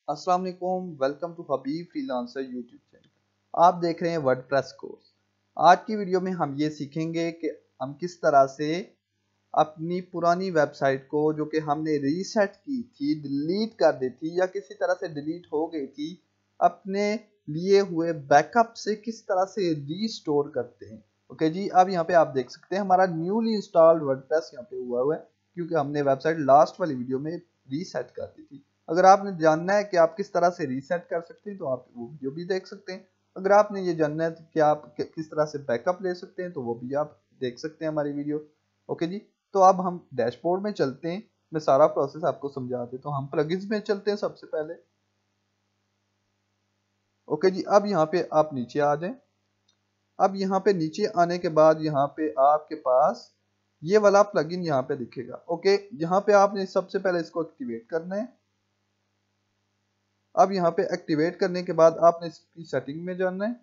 अस्सलाम वालेकुम, welcome to Habib freelancer YouTube channel. आप देख रहे हैं वर्डप्रेस कोर्स। आज की वीडियो में हम ये सीखेंगे कि हम किस तरह से अपनी पुरानी वेबसाइट को जो कि हमने रीसेट की थी, डिलीट कर दी थी या किसी तरह से डिलीट हो गई थी, अपने लिए हुए बैकअप से किस तरह से रीस्टोर करते हैं। ओके जी, अब यहाँ पे आप देख सकते हैं हमारा न्यूली इंस्टॉल्ड वर्डप्रेस यहाँ पे हुआ है, क्योंकि हमने वेबसाइट लास्ट वाली वीडियो में रीसेट कर दी थी। अगर आपने जानना है कि आप किस तरह से रीसेट कर सकते हैं तो आप वो वीडियो भी देख सकते हैं। अगर आपने ये जानना है कि आप किस तरह से बैकअप ले सकते हैं तो वो भी आप देख सकते हैं हमारी वीडियो। ओके जी, तो अब हम डैशबोर्ड में चलते हैं। मैं सारा प्रोसेस आपको समझा देता हूँ। हम प्लगइन्स में चलते हैं सबसे पहले। ओके जी, अब यहाँ पे आप नीचे आ जाएं। अब यहाँ पे नीचे आने के बाद यहाँ पे आपके पास ये वाला प्लगइन यहाँ पे दिखेगा। ओके, यहाँ पे आपने सबसे पहले इसको एक्टिवेट करना है। अब यहाँ पे एक्टिवेट करने के बाद आपने इसकी सेटिंग में जाना है।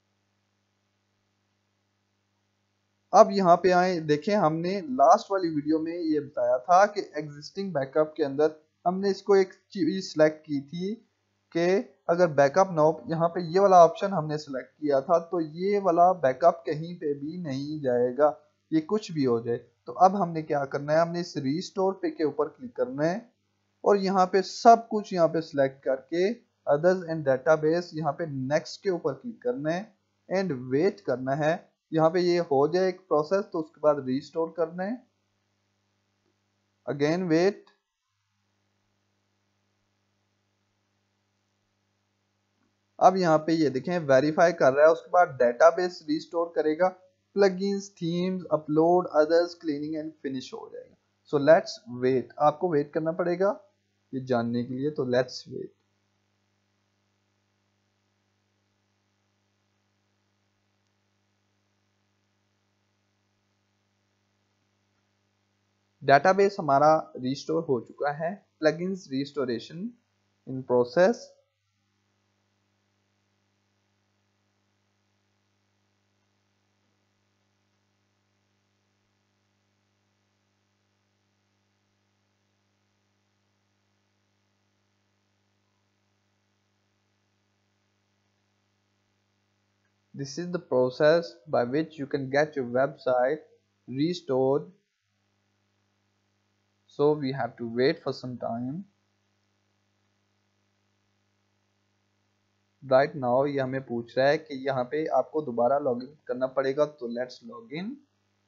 अब यहाँ पे आए, देखें हमने लास्ट वाली वीडियो में ये बताया था कि एग्जिस्टिंग बैकअप के अंदर हमने इसको एक चीज सिलेक्ट की थी कि अगर बैकअप ना हो, यहाँ पे ये वाला ऑप्शन हमने सिलेक्ट किया था, तो ये वाला बैकअप कहीं पे भी नहीं जाएगा, ये कुछ भी हो जाए। तो अब हमने क्या करना है, हमने इस रीस्टोर पे के ऊपर क्लिक करना है और यहाँ पे सब कुछ यहाँ पे सिलेक्ट करके अदर्स एंड डेटाबेस यहाँ पे नेक्स्ट के ऊपर क्लिक करना है एंड वेट करना है। यहाँ पे ये हो जाए एक प्रोसेस तो उसके बाद रीस्टोर करना है, अगेन वेट। अब यहाँ पे ये देखें वेरीफाई कर रहा है, उसके बाद डेटाबेस रीस्टोर करेगा, plugins, themes, upload, others, cleaning and finish हो जाएगा। सो लेट्स वेट, आपको वेट करना पड़ेगा ये जानने के लिए, तो लेट्स वेट। डेटाबेस हमारा रिस्टोर हो चुका है, plugins restoration in process. This is the process by which you can get your website restored. So we have to wait for some time. Right now ये हमें पूछ रहा है कि यहाँ पे आपको दोबारा लॉगिन करना पड़ेगा, तो लेट्स लॉगिन।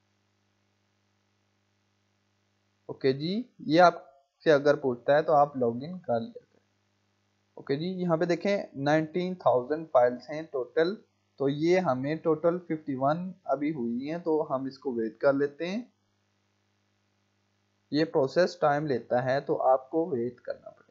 ओके जी, ये आपसे अगर पूछता है तो आप लॉगिन कर लिया करें। ओके जी, यहाँ पे देखें 19,000 फाइल्स हैं टोटल, तो ये हमें टोटल 51 अभी हुई हैं, तो हम इसको वेट कर लेते हैं। ये प्रोसेस टाइम लेता है तो आपको वेट करना पड़ेगा।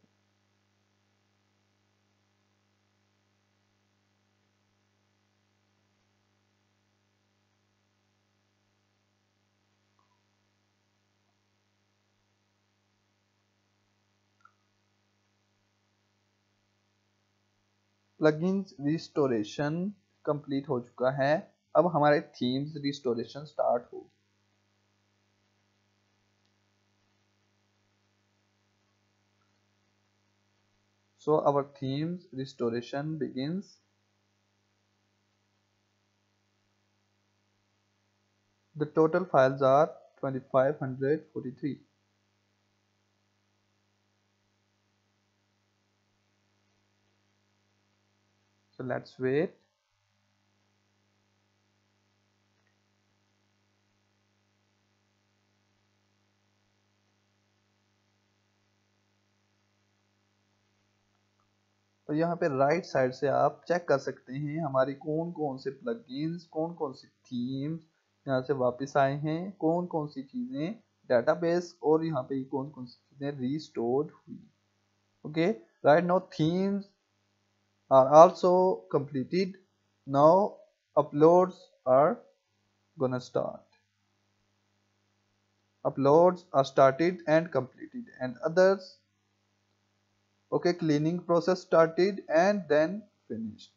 प्लगइन्स रिस्टोरेशन कंप्लीट हो चुका है। अब हमारे थीम्स रिस्टोरेशन स्टार्ट होगी। So our themes restoration begins. The total files are 2543. So let's wait. तो यहाँ पे राइट साइड से आप चेक कर सकते हैं हमारी कौन कौन से प्लगइन्स, कौन कौन सी थीम्स यहाँ से वापस आए हैं, कौन कौन सी चीज़ें डेटाबेस, और यहाँ पे कौन कौन सी चीज़ें रीस्टोर्ड हुई। Okay, right now themes are also completed. Now uploads are gonna start. Uploads are started and completed, and others, okay, cleaning process started and then finished.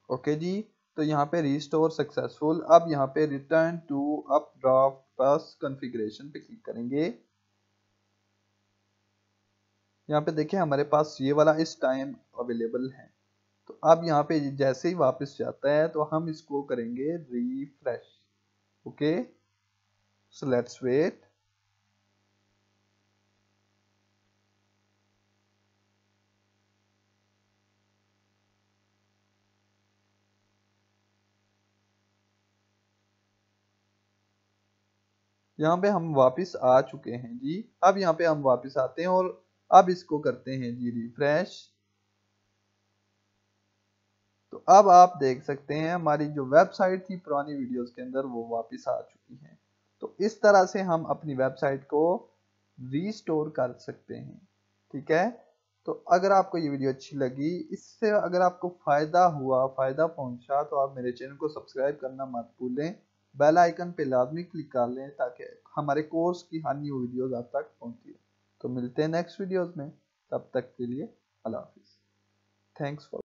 Okay जी, तो यहाँ पे रिस्टोर सक्सेसफुल। अब यहाँ पे return to Updraft first configuration पे click करेंगे। यहाँ पे देखिए हमारे पास ये वाला इस टाइम अवेलेबल है। तो अब यहाँ पे जैसे ही वापस जाता है तो हम इसको करेंगे refresh. Okay, so let's wait. यहाँ पे हम वापस आ चुके हैं जी। अब यहाँ पे हम वापस आते हैं और अब इसको करते हैं जी रिफ्रेश। तो अब आप देख सकते हैं हमारी जो वेबसाइट थी पुरानी वीडियोस के अंदर वो वापस आ चुकी है। तो इस तरह से हम अपनी वेबसाइट को रीस्टोर कर सकते हैं। ठीक है, तो अगर आपको ये वीडियो अच्छी लगी, इससे अगर आपको फ़ायदा हुआ, फ़ायदा पहुंचा, तो आप मेरे चैनल को सब्सक्राइब करना मत भूलें। बेल आइकन पे लाजमी क्लिक कर लें ताकि हमारे कोर्स की हर न्यू वीडियोज़ आप तक पहुंचती है। तो मिलते हैं नेक्स्ट वीडियोज़ में, तब तक के लिए अल्लाह हाफिज़। Thanks for